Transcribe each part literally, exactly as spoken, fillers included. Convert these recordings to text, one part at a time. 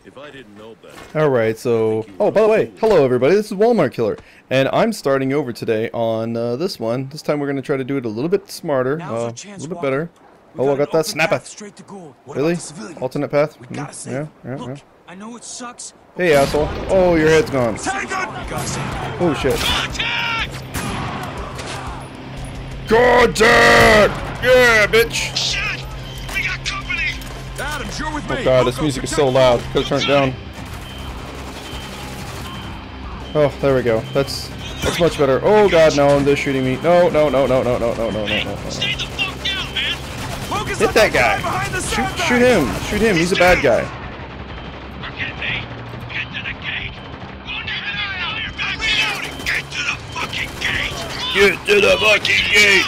If I didn't know better. Alright, so... Oh, by the way, hello everybody, this is Walmart Killer. And I'm starting over today on uh, this one. This time we're going to try to do it a little bit smarter, uh, a little bit better. Oh, I got that snapper. Really? Alternate path? Mm, yeah, yeah, yeah. I know it sucks. Hey, asshole. Oh, your head's gone. Oh, shit. Contact! Yeah, bitch! Shit! We got company! Adams, you're with me. Oh god, this music is so loud. Could've turned it down. Oh, there we go. That's that's much better. Oh god, no, they're shooting me. No, no, no, no, no, no, no, no, no, no, no. Stay the fuck down, man! Hit that guy! Shoot, shoot him! Shoot him, he's a bad guy. Forget me! Get to the gate! Get to the fucking gate! Get to the fucking gate!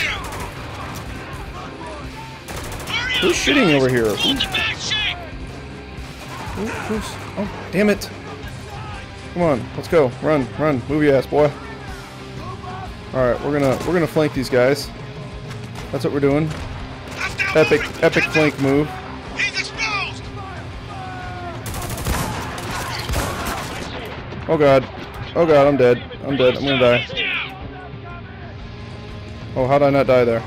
Who's shooting over here? Who, who, who's... Oh, damn it! Come on, let's go. Run, run, move your ass, boy. Alright, we're gonna we're gonna flank these guys. That's what we're doing. Epic epic flank move. He's exposed! Oh god. Oh god, I'm dead. I'm dead. I'm gonna die. Oh, how did I not die there?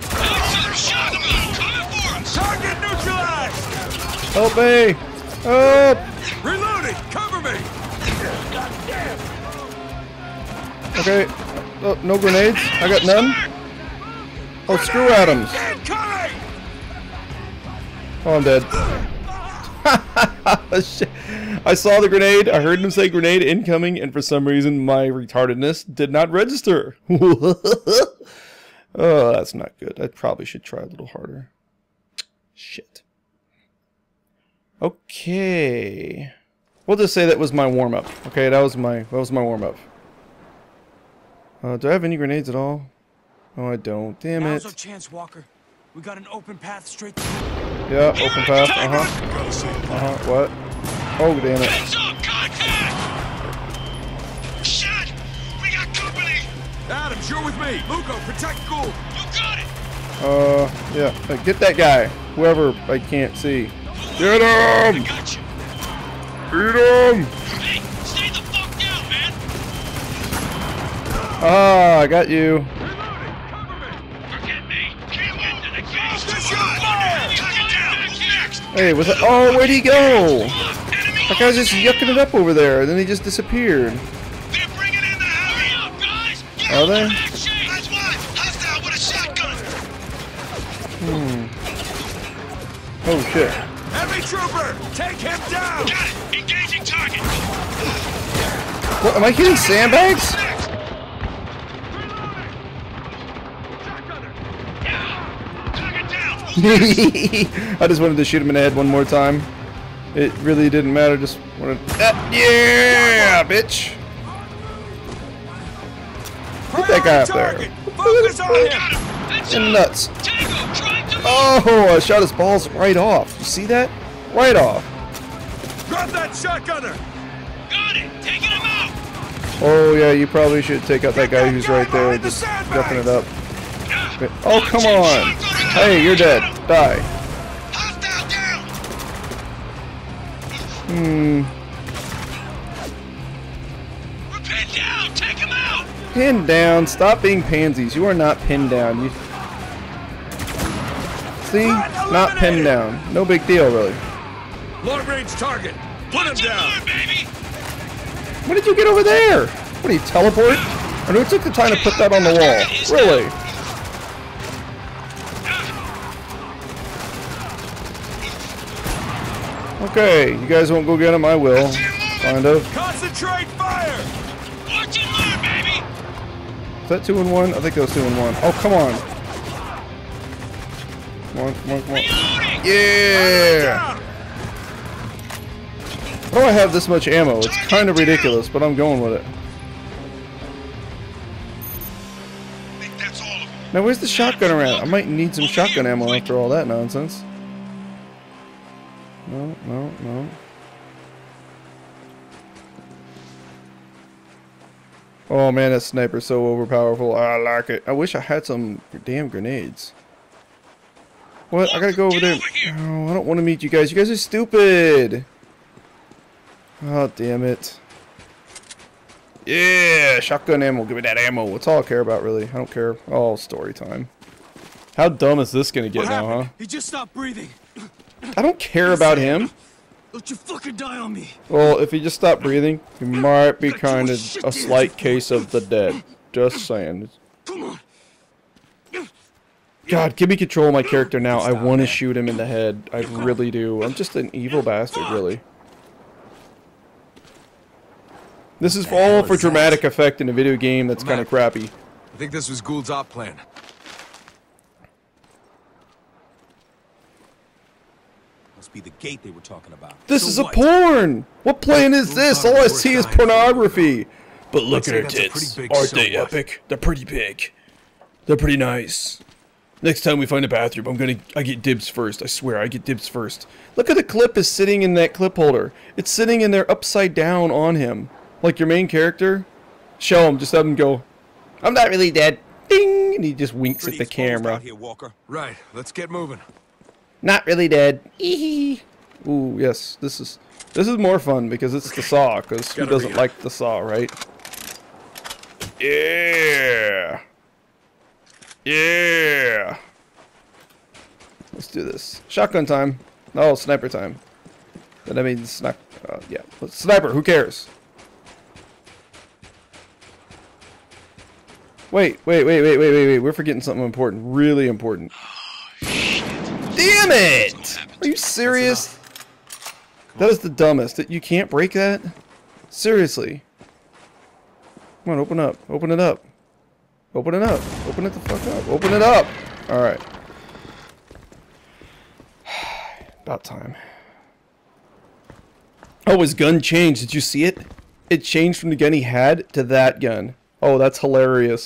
Target neutralized. Help me! Help! Reloading. Cover me. Okay. Oh, no grenades? I got none? Oh, screw Adams. Incoming. Oh, I'm dead. Shit. I saw the grenade, I heard him say grenade incoming, and for some reason my retardedness did not register. Oh, that's not good. I probably should try a little harder. Shit. Okay. We'll just say that was my warm-up. Okay, that was my that was my warm-up. Uh, do I have any grenades at all? Oh, I don't. Damn it. Now's our chance, Walker. We got an open path straight to... Yeah, open path. Uh-huh. Uh-huh. What? Oh, damn it. Heads up! Contact! Shit! We got company! Adams, you're with me. Lugo, protect Gould. You got it! Uh, yeah. Uh, get that guy. Whoever I can't see. Get I him! got you. Beat him! Hey, stay the fuck down, man! Ah, I got you. Forget me! Can't get to the gate! Target down! Who's next? Hey, was that? Oh, where'd he go? That guy's just yucking it up over there, and then he just disappeared. They're bringing in the hurry up, guys! Get Are on the they? back chase! That's one! Hostile with a shotgun! Hmm. Oh shit. Heavy trooper, take him down. Got it! Engaging target! What? Am I hitting sandbags? Next! Target down! Who's next? I just wanted to shoot him in the head one more time. It really didn't matter. Just wanted. Uh, yeah, bitch. Get that guy up there. Focus on him. Got him! Heads In the up! nuts. Tango, trying to... Oh, I shot his balls right off. You see that? Right off. Grab that shotgunner. Got it! Taking him out! Oh yeah, you probably should take out that guy who's right there, just ducking it up. Oh come on! Hey, you're dead. Die. Hostile down! Hmm. We're pinned down! Take him out! Pinned down. Stop being pansies. You are not pinned down. You see? Not pinned down. No big deal, really. Long range target. Put him Watch and down. learn, baby! What did you get over there? What do you teleport? Or who took the time to put that on the wall? Really? Okay, you guys won't go get him. I will. Kind of. Concentrate fire. Watch and learn, baby! Is that two and one? I think that was two and one. Oh, come on. Come on, come on, come on. Reloading! Yeah! Down. Why do I have this much ammo? It's kind of ridiculous, but I'm going with it. I think that's all of them. Now, where's the shotgun around? I might need some shotgun ammo after all that nonsense. No, no, no. Oh man, that sniper's so overpowerful. I like it. I wish I had some damn grenades. What? I gotta go over there. Oh, I don't want to meet you guys. You guys are stupid. Oh, damn it. Yeah, shotgun ammo. Give me that ammo. That's all I care about, really. I don't care. Oh, story time. How dumb is this gonna get now, huh? He just stopped breathing. I don't care about him. Don't you fucking die on me. Well, if he just stopped breathing, he might be kind of a slight case of the dead. Just saying. Come on. God, give me control of my character now. I want to shoot him in the head. I really do. I'm just an evil bastard, really. This is all for dramatic effect in a video game that's kind of crappy. I think this was Gould's op plan. Must be the gate they were talking about. This is a porn! What plan is this? All I see is pornography. But look at her tits. Aren't they epic? They're pretty big. They're pretty nice. Next time we find a bathroom, I'm gonna I get dibs first. I swear, I get dibs first. Look at the clip is sitting in that clip holder. It's sitting in there upside down on him. Like your main character. Show him, just have him go, I'm not really dead. Ding! And he just winks at the camera. Here, Walker. Right, let's get moving. Not really dead. Eehee. Ooh, yes, this is this is more fun because it's the Saw, because who doesn't like the Saw, right? Yeah. Yeah. Let's do this. Shotgun time. Oh, sniper time. But I mean, sniper. Uh, yeah, sniper. Who cares? Wait, wait, wait, wait, wait, wait, wait. We're forgetting something important. Really important. Damn it! Are you serious? That is the dumbest. You can't break that? Seriously. Come on, open up. Open it up. Open it up. Open it the fuck up. Open it up! Alright. About time. Oh, his gun changed. Did you see it? It changed from the gun he had to that gun. Oh, that's hilarious.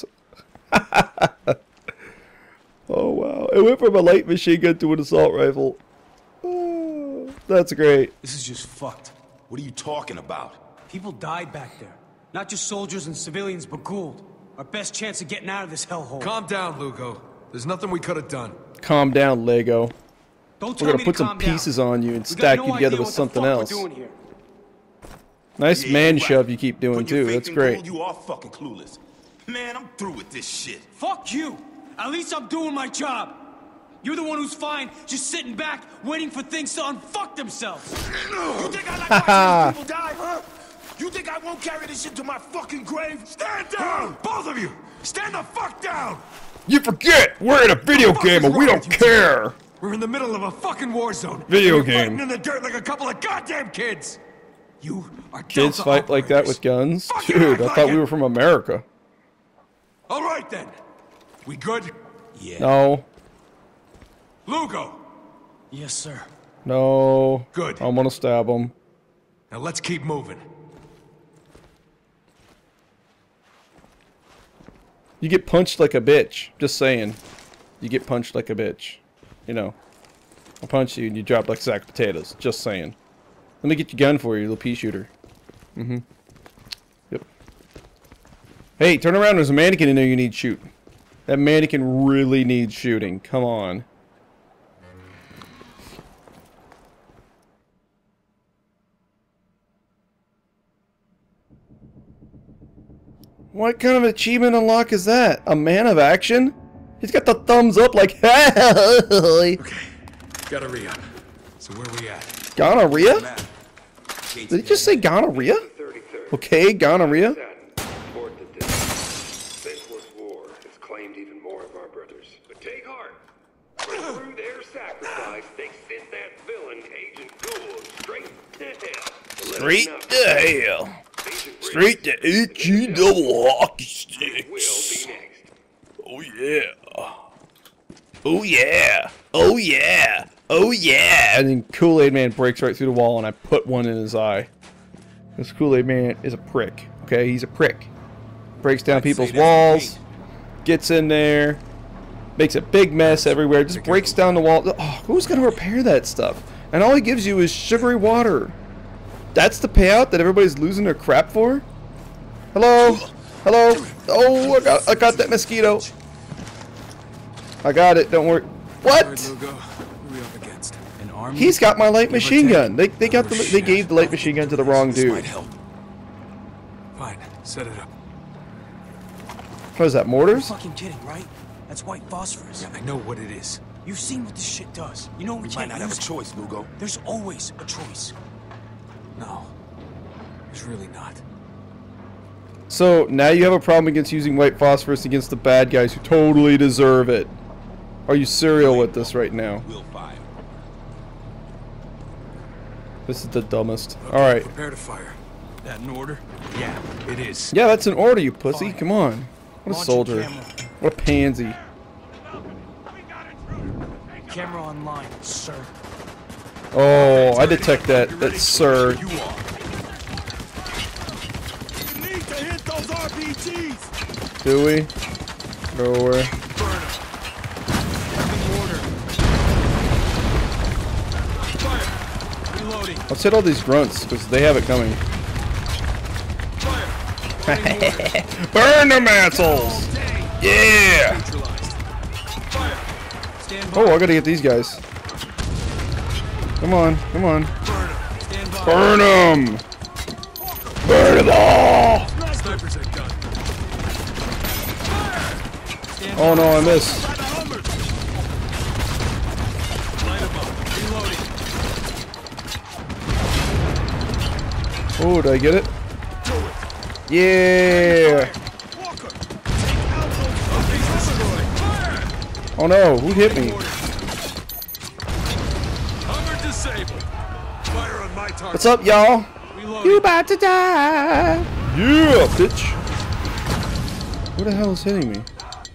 Oh, wow. It went from a light machine gun to an assault rifle. Oh, that's great. This is just fucked. What are you talking about? People died back there. Not just soldiers and civilians, but Gould. Our best chance of getting out of this hellhole. Calm down, Lugo. There's nothing we could have done. Calm down, Lego. Don't tell We're gonna me put to some calm down. pieces on you and We got stack no you together idea with what the something fuck we're else. doing here. Nice Yeah, man right. shove you keep doing Put your too. faith That's in great. Gould, you are fucking clueless. Man, I'm through with this shit. Fuck you! At least I'm doing my job. You're the one who's fine, just sitting back, waiting for things to unfuck themselves. You think I like watching people die, huh? You think I won't carry this shit to my fucking grave? Stand down! Both of you! Stand the fuck down! You forget! We're in a video What the fuck game is and we wrong don't with you care! We're in the middle of a fucking war zone. Video and you're game. fighting in the dirt like a couple of goddamn kids. You are Kids Delta fight like that operators. with guns? Fucking Dude, act I like thought it. we were from America. All right then. We good? Yeah. No. Lugo. Yes, sir. No. Good. I'm gonna stab him. Now let's keep moving. You get punched like a bitch. Just saying. You get punched like a bitch. You know. I'll punch you and you drop like a sack of potatoes. Just saying. Let me get your gun for you, little pea shooter. Mm-hmm. Yep. Hey, turn around. There's a mannequin in there you need to shoot. That mannequin really needs shooting. Come on. What kind of achievement unlock is that? A man of action? He's got the thumbs up like, hey! Okay. Gotta re-up. So where we at? Gonorrhea? Did he just say gonorrhea? Okay, gonorrhea. Report that this senseless war has claimed even more of our brothers. But take heart. Through their sacrifice, they sent that villain, Agent Gould, straight to hell. Straight to hell. Straight to H E double hockey sticks. Oh yeah. Oh yeah. Oh yeah. Oh yeah. And then Kool-Aid Man breaks right through the wall and I put one in his eye. This Kool-Aid Man is a prick. Okay, he's a prick. Breaks down people's walls. Gets in there. Makes a big mess everywhere. Just breaks down the wall. Oh, who's gonna repair that stuff? And all he gives you is sugary water. That's the payout that everybody's losing their crap for? Hello? Hello? Oh, I got, I got that mosquito. I got it, don't worry. What? Lugo. Who are we up against? An Army? He's got my light Give or machine take. gun. They they got the they gave the light machine gun to the wrong This might dude. help. Fine, set it up. What is that? You're Mortars? fucking kidding, right? That's white phosphorus. Yeah, I know what it is. You've seen what this shit does. You know we, We might can't not have a use it. choice, Lugo. There's always a choice. No, there's really not. So now you have a problem against using white phosphorus against the bad guys who totally deserve it. Are you serial with this right now? We'll fire. This is the dumbest. Okay, All right. Prepare to fire. That in order? Yeah, it is. Yeah, that's an order, you pussy. Fine. Come on. What a Launch soldier. your camera. What a pansy. Camera online, sir. Oh, I detect that. That's sir. You are. You need to hit those R P Gs. Do we? Nowhere. Burn him. Everything order. Fire. Reloading. Let's hit all these grunts because they have it coming. Fire. Loading order. Burn them assholes! Yeah! Neutralized. Fire. Stand by. Oh, I gotta get these guys. Come on, come on. Burn him. Stand by. Burn them! Burn them all! Snipers at gun. Stand Oh by. no, I missed. Light him up. Reloading. Oh, did I get it? Yeah! Walker, take out those Things destroyed. Fire. Oh no, who hit me? Hummer disabled. Fire on my target. What's up, y'all? Reloading. You about to die? Yeah, bitch! Who the hell is hitting me?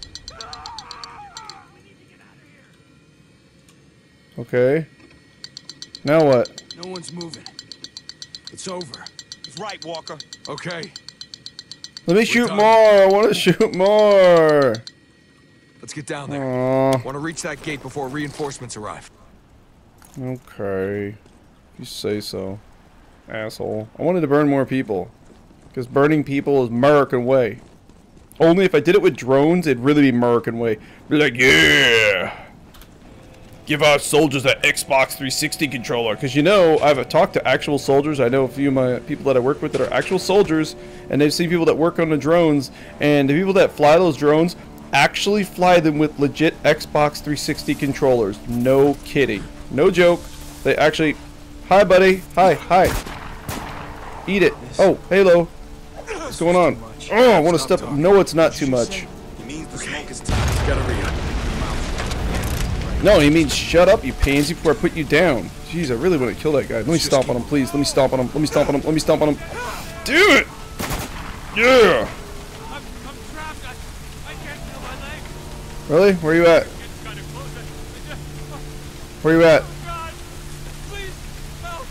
Okay. Now what? No one's moving. It's over. He's right, Walker. Okay, Let me shoot done. more! I want to shoot more! let's get down there. Aww. Want to reach that gate before reinforcements arrive. Okay. If you say so. Asshole. I wanted to burn more people. Because burning people is American way. Only if I did it with drones, it'd really be American way. Be like, yeah! Give our soldiers that Xbox three sixty controller. Because you know, I've talked to actual soldiers. I know a few of my people that I work with that are actual soldiers. And they've seen people that work on the drones. And the people that fly those drones actually fly them with legit Xbox three sixty controllers. No kidding. No joke. They actually... Hi, buddy. Hi, hi. Eat it. Oh, Halo. What's going on? Oh, I want to step... No, it's not too much. He means the smoke is time. Gotta read it. No, he means shut up, you pansy, before I put you down. Jeez, I really want to kill that guy. Let me stomp on him, please. Let me stomp on him. Let me stomp on him. Let me stomp on him. Do it! Yeah! I'm, I'm trapped. I, I can't feel my leg. Really? Where you at? It's kind of close. I, I just, oh, Where you at? God. Please, help.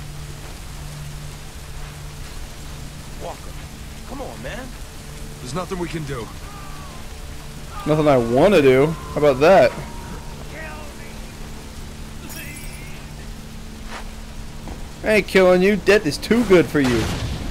Walker, come on, man. There's nothing we can do. Nothing I want to do. How about that? I ain't killing you. Death is too good for you.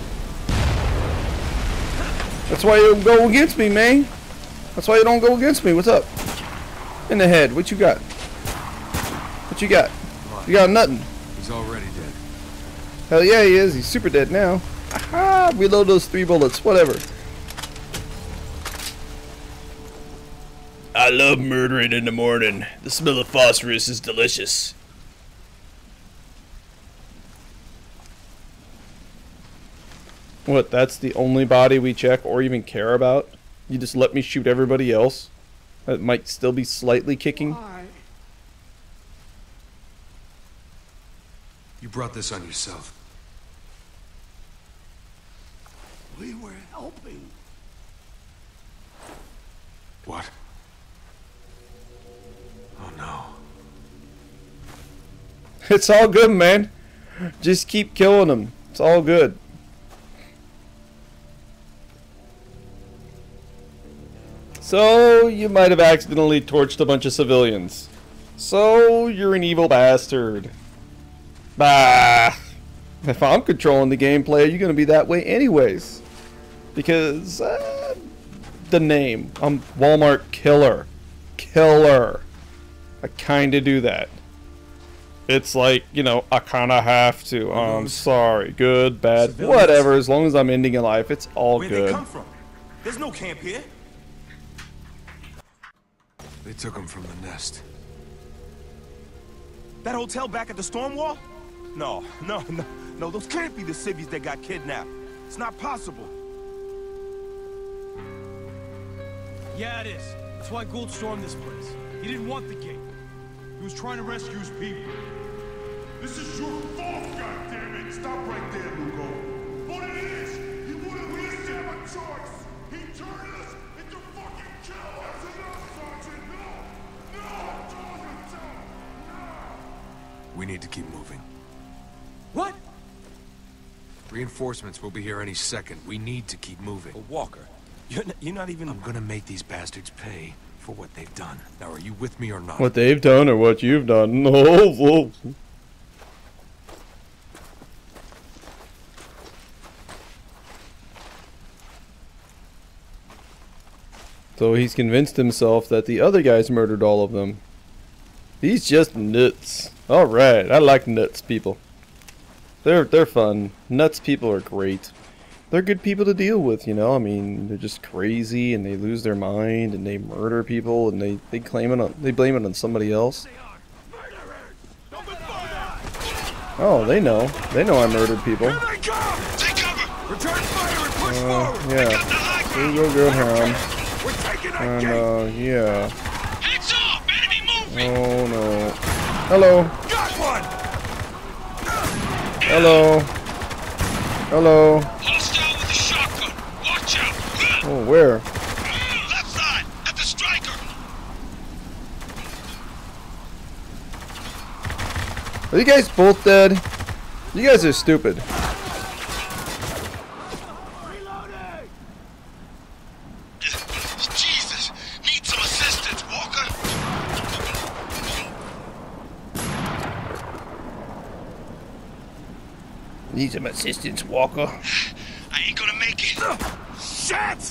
That's why you don't go against me, man. That's why you don't go against me. What's up? In the head. What you got? What you got? You got nothing. He's already dead. Hell yeah, he is. He's super dead now. Aha! Reload those three bullets. Whatever. I love murdering in the morning. The smell of phosphorus is delicious. What, that's the only body we check or even care about? You just let me shoot everybody else? That might still be slightly kicking? You brought this on yourself. We were helping. What? Oh no. It's all good, man. Just keep killing them. It's all good. So, you might have accidentally torched a bunch of civilians. So, you're an evil bastard. Bah! If I'm controlling the gameplay, you're gonna be that way anyways. Because, uh, the name. I'm Walmart Killer. Killer. I kinda do that. it's like, you know, I kind of have to. Oh, I'm sorry. Good, bad, whatever. As long as I'm ending a life, it's all Where'd good. they come from? There's no camp here. They took him from the nest. That hotel back at the storm wall? No, no, no, no. Those can't be the civvies that got kidnapped. It's not possible. Yeah, it is. That's why Gould stormed this place. He didn't want the gate. He was trying to rescue his people. This is your fault, goddammit! Stop right there, Lugo. What it is, he wouldn't listen. Have a choice. He turned us into fucking cowards. Enough, Sergeant. No, no, I'm talking to him. No. We need to keep moving. What? Reinforcements will be here any second. We need to keep moving. But Walker, you're not, you're not even... I'm gonna make these bastards pay for what they've done. Now, are you with me or not? What they've done or what you've done? No. So he's convinced himself that the other guys murdered all of them. He's just nuts. Alright, I like nuts people. They're they're fun. Nuts people are great. They're good people to deal with, you know. I mean, they're just crazy and they lose their mind and they murder people and they, they claim it on they blame it on somebody else. Oh, they know. They know I murdered people. Here they come! Take cover! Return fire and push Uh, forward! yeah. There you go, good hound. We're taking that And gate! uh, yeah. Heads off! Enemy moving! Oh no. Hello. Got one! Hello. Hello. Hostile with a shotgun! Watch out! Oh, where? Left side! At the striker! Are you guys both dead? You guys are stupid. Jesus! Need some assistance, Walker! Need some assistance, Walker. I ain't gonna make it! Shit!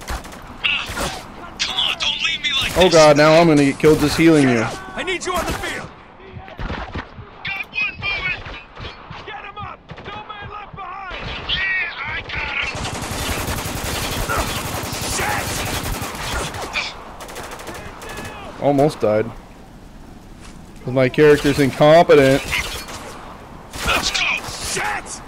Come on, don't leave me like Oh this! god, now I'm gonna get killed just healing you. I need you on the field! Got one moving! Get him up! No man left behind! Yeah, I got him! Shit! Almost died. Because my character's incompetent. Let's go! Shit!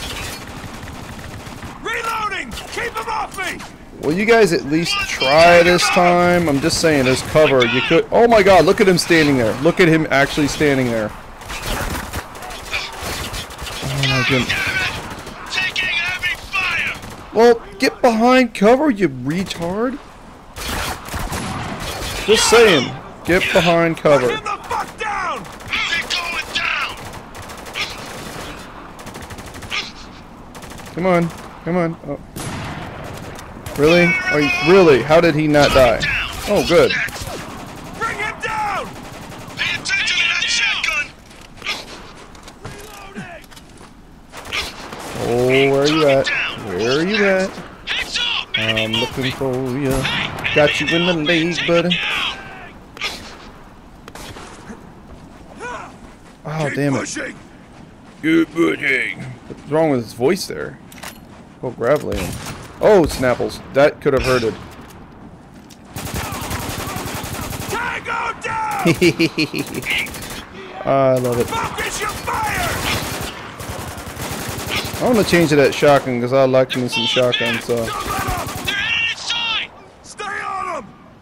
Reloading! Keep him off me! Will you guys at least try this time? I'm just saying, there's cover. You could. Oh my god, look at him standing there. Look at him actually standing there. Oh my goodness. Damn it! Taking heavy fire! Well, get behind cover, you retard. Just saying, get behind cover. Get the fuck down! They're going down! Come on, come on. Oh. Really? Are you, really? How did he not die? Oh, good. Bring him down! Pay attention to that shotgun! Oh, where are you at? Where are you at? Heads up! I'm looking for you. Got you in the legs, buddy. Oh, damn it. Pushing! Good pushing. What's wrong with his voice there? Oh, gravelly. Oh, Snapples. That could have hurted. Tango down! I love it. Focus your fire! I want to change to that shotgun because I like me some shotgun. So Don't let up! They're headed inside! Stay on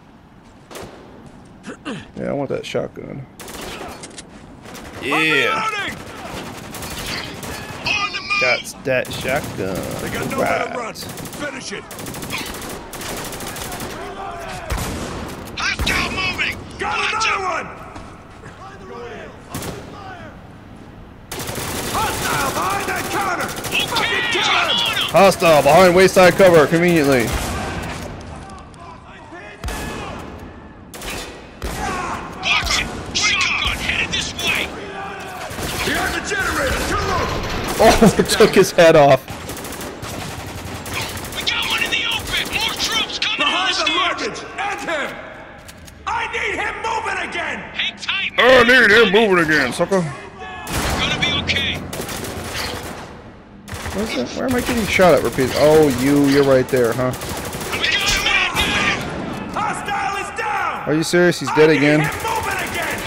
him! yeah, I want that shotgun. I'm Yeah, reloading! On the move! got that shotgun. They got nowhere to run. Right. Finish it! Hostile moving! Got Watch another out! one! Hostile behind that counter! Fucking Okay, kill I'm him! on him! Hostile behind wayside cover conveniently. Watch it! Shotgun headed this way! Behind the generator! Kill him! Oh, took his head off. We got one in the open! More troops coming Behind in the the stairs! luggage! And him! I need him moving again! Hang tight, I man! need him moving again, sucker. Where's that? Where am I getting shot at repeatedly? Oh, you, you're right there, huh? Hostile is down! Are you serious? He's dead again? Him moving again!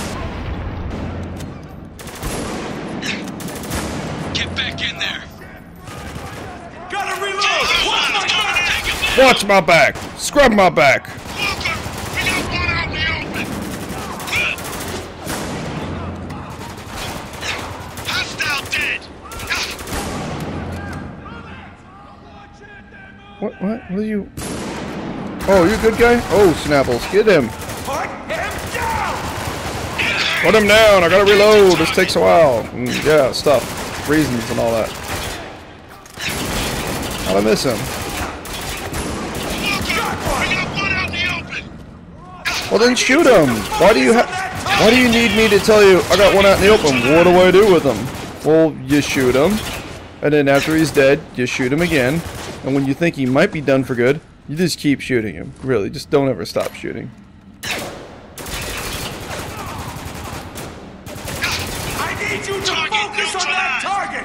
Get back in there. Gotta reload! Watch my back! Watch my back! Scrub my back! Walker, we got one out in the open. Hostile dead. What, what? What are you... Oh, you're a good guy? Oh, Snapples, get him! Put him down! Put him down! I gotta reload! This takes a while. Mm, yeah, stuff. Reasons and all that. How'd I miss him? Well then shoot him! Why do you have... Why do you need me to tell you I got one out in the open? What do I do with him? Well, you shoot him. And then after he's dead, you shoot him again. And when you think he might be done for good, you just keep shooting him. Really, just don't ever stop shooting. I need you to focus on that target!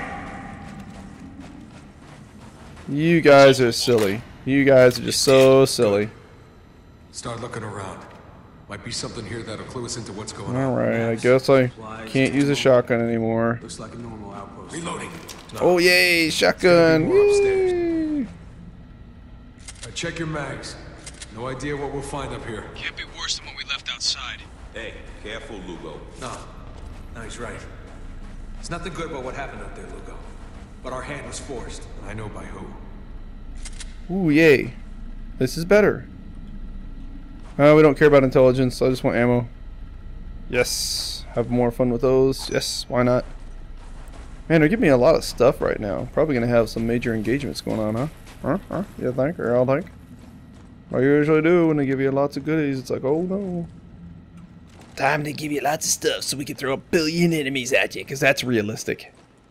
You guys are silly. You guys are just so silly. Start looking around. Might be something here that'll clue us into what's going on. Alright, I guess I can't use a shotgun anymore. Looks like a normal outpost. Reloading. Oh yay, shotgun! more upstairs. Yay. Right, check your mags. No idea what we'll find up here. Can't be worse than what we left outside. Hey, careful, Lugo. No. No, he's right. There's nothing good about what happened out there, Lugo. But our hand was forced, and I know by who. Ooh, yay. This is better. Uh, we don't care about intelligence, I just want ammo. Yes. Have more fun with those. Yes, why not? Man, they're giving me a lot of stuff right now. Probably gonna have some major engagements going on, huh? Huh? Huh? You think? Or I'll think? I usually do when they give you lots of goodies. It's like, oh no. Time to give you lots of stuff so we can throw a billion enemies at you, because that's realistic.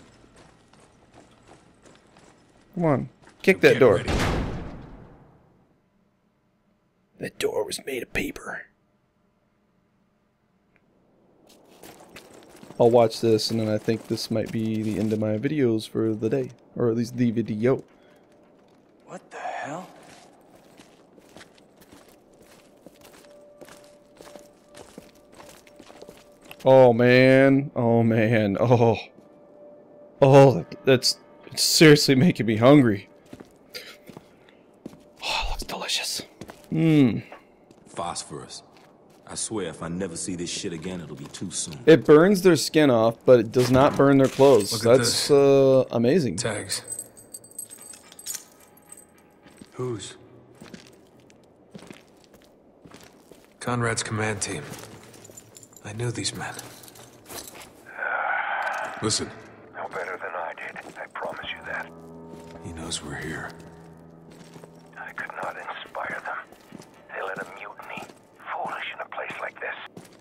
Come on. Kick that Get door. ready. That door was made of paper. I'll watch this and then I think this might be the end of my videos for the day. Or at least the video. What the hell? Oh man. Oh man. Oh. Oh, that's it's seriously making me hungry. Oh, it looks delicious. Mmm. Phosphorus. I swear if I never see this shit again, it'll be too soon. It burns their skin off, but it does not burn their clothes. Look at That's this. uh, amazing. Tags. Whose? Conrad's command team. I knew these men. Listen, No better than I did. I promise you that. he knows we're here. I could not inspire them. They let a mutiny. Foolish in a place like this.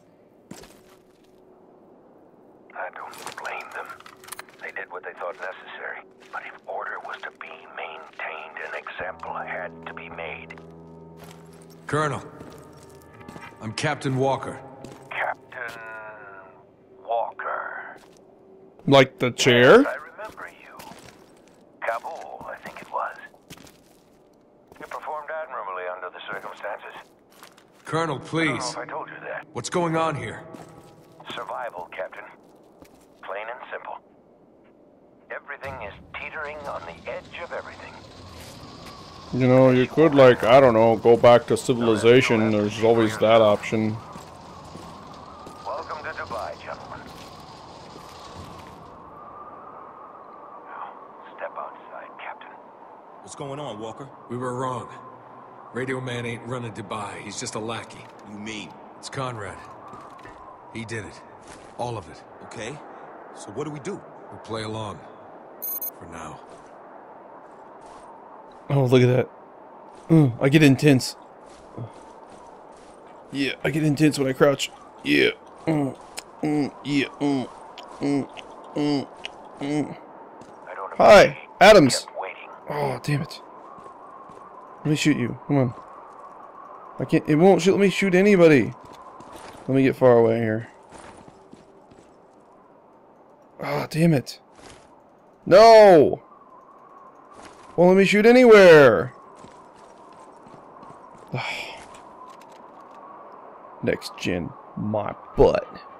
I don't blame them. They did what they thought necessary. But if order was to be maintained, an example had to be made. Colonel, I'm Captain Walker. Captain Walker. Like the chair? Yes, I remember you. Kabul, I think it was. You performed admirably under the circumstances. Colonel, I don't know please. if I told you that. What's going on here? Survival, Captain. Plain and simple. Everything is teetering on the edge of everything. You know, you could, like, I don't know, go back to civilization. There's always that option. Welcome to Dubai, gentlemen. Now, step outside, Captain. What's going on, Walker? We were wrong. Radio Man ain't running Dubai. He's just a lackey. You mean? It's Conrad. He did it. All of it. Okay. So what do we do? We'll play along. For now. Oh, look at that. Mm, I get intense. Yeah, I get intense when I crouch. Yeah. Mm, mm, yeah. Mm, mm, mm, mm. I don't know. Hi, Adams. Kept waiting. Oh, damn it. Let me shoot you. Come on. I can't. It won't shoot. Let me shoot anybody. Let me get far away here. Oh, damn it. No! Won't let me shoot anywhere. Next gen, my butt.